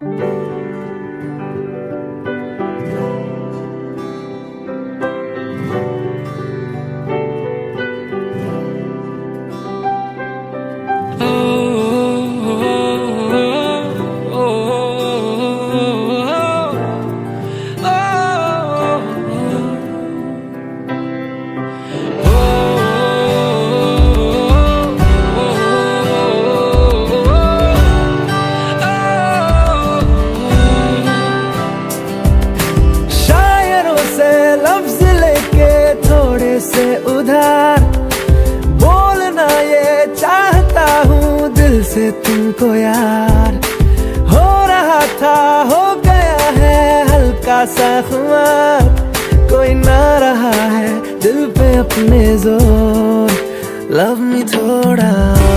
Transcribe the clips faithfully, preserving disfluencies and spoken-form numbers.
से तुमको यार हो रहा था, हो गया है हल्का सा खुमार, कोई ना रहा है दिल पे अपने जोर। लव मी थोड़ा,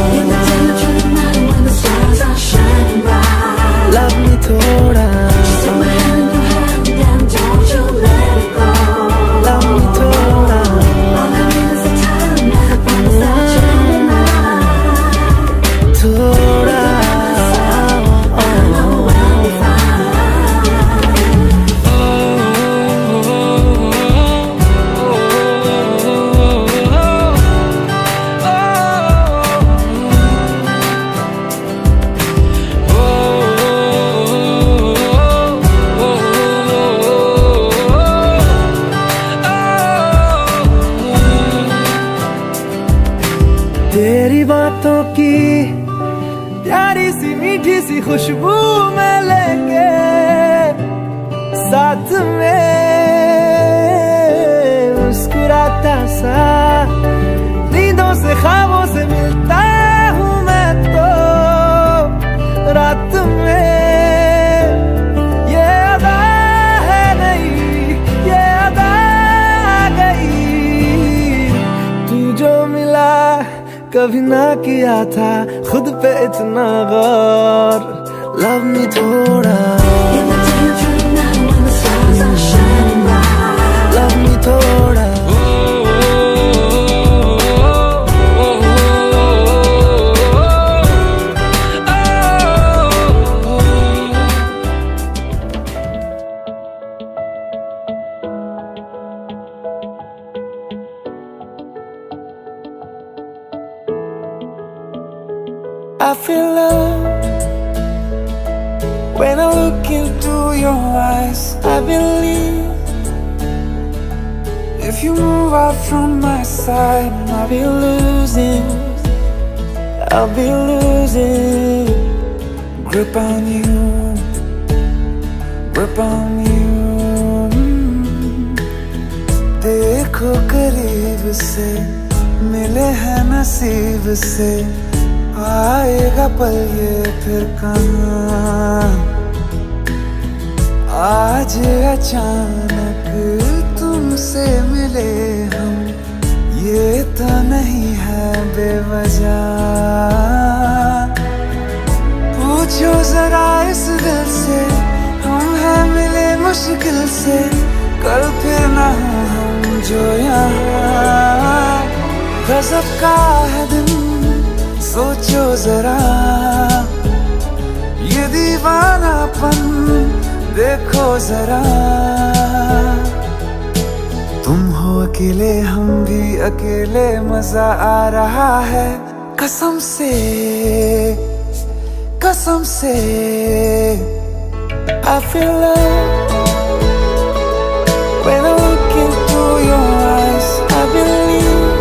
लव मी थोड़ा, लव मी थोड़ा, थोड़ा। तेरी बातों की प्यारी सी मीठी सी खुशबू में लेके साथ में मुस्कुराता सा, नींदों से ख्वाबों से मिलता हूँ मैं तो रात में। ये अदा है नहीं, ये अदा आ गई, तू जो मिला कभी ना किया था खुद पे इतना गौर। लव मी थोड़ा, लव मी थोड़ा, I feel love when I look into your eyes. I believe if you move out from my side, I'll be losing, I'll be losing grip on you, grip on you. देखो करीब से मिले हैं नसीब से, आएगा पल ये फिर कहाँ। आज अचानक तुमसे मिले हम, ये तो नहीं है बेवजह। पूछो जरा इस दिल से, हम हैं मिले मुश्किल से, कल फिर ना हो हम जो यहाँ। गजब का है दिन सोचो जरा, ये दीवानापन देखो जरा। तुम हो अकेले हम भी अकेले, मजा आ रहा है कसम से, कसम से। I feel love when I look into your eyes. I believe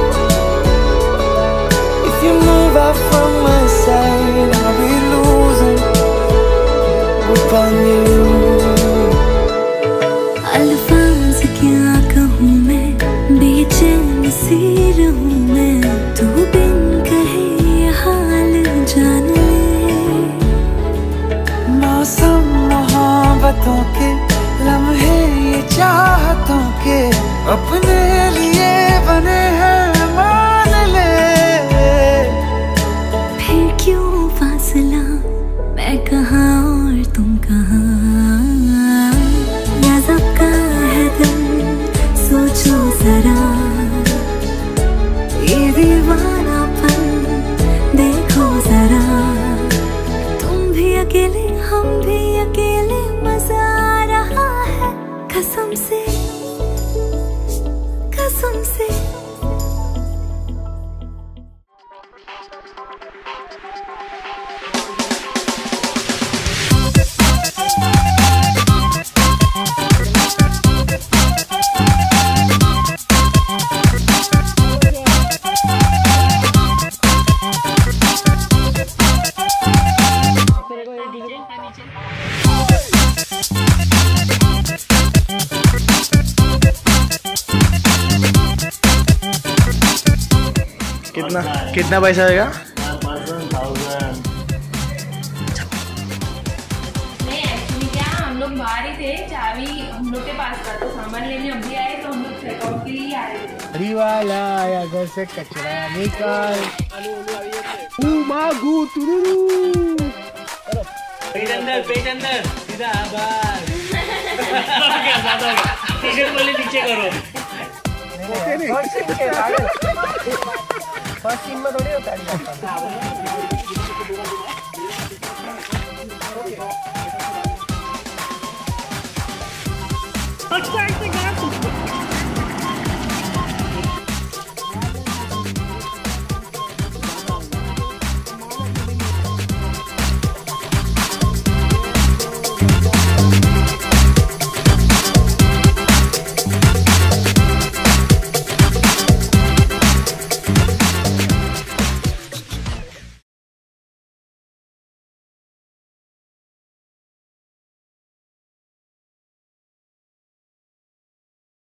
if you move out from my side, I'll be losing grip on you. अल्फाज क्या कहूँ मैं, बेचैन सी रहूँ मैं, तू बिन कहे ये हाल जान ले। मौसम मोहब्बतों के लम्हे ये चाहतों के, अपने लिए बने हैं मान ले। फिर क्यों फासला, मैं कहाँ और तुम कहाँ। गजब का है दिल सोचो जरा, ये दीवानापन देखो जरा। तुम भी अकेले हम भी अकेले, कितना कितना पैसा आएगा? नहीं एक्चुअली क्या हम लोग बाहर ही थे, चाबी हम लोग के पास था तो सामान लेने अभी आए तो हम लोग चेकआउट के लिए आए थे। अरे वाला आया घर से कचरा निकाल। मागू तुरुरु। पेट अंदर पेट अंदर सीधा आभार। क्या ज्यादा टी-शर्ट वाले नीचे करो। फर्स्ट सीन में थोड़ी होता है।